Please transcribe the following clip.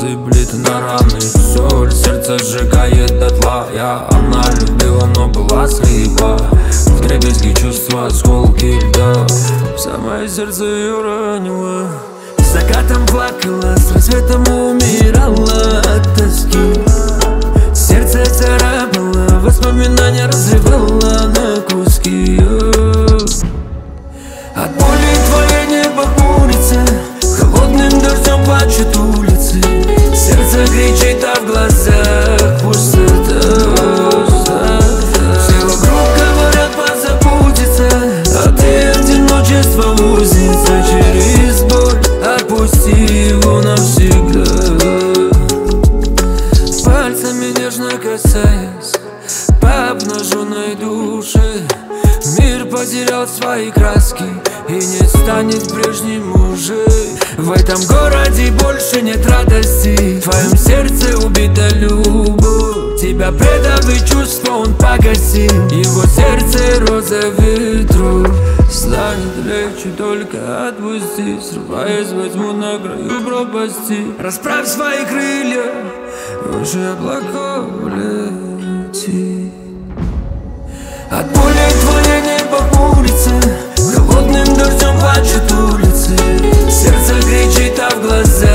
зыблет на раны соль, сердце сжигает дотла. Она любила, но была слепа. Вдребезги чувства, осколки льда, в самое сердце ее ранило. С закатом плакала, с рассветом умирала от тоски. Сердце царапало, воспоминания разрывало на куски. От боли твое небо хмурится, холодным дождем плачут улицы. Сердце кричит, а в глазах пустота. Все вокруг говорят позаботиться, а ты одиночество узница. Через боль отпусти его навсегда. Пальцами нежно касаясь по обнаженной душе, мир потерял свои краски и не станет прежним уже. В этом городе больше нет радости, в твоем сердце убита любовь. Тебя предав и чувства он погасил, его сердце роза ветру. Станет легче, только отпусти, срываясь, возьму на краю пропасти. Расправь свои крылья, выше облаков лети. От боли твое небо хмурится, холодным дождем плачут улицы. Сердце кричит, а в глазах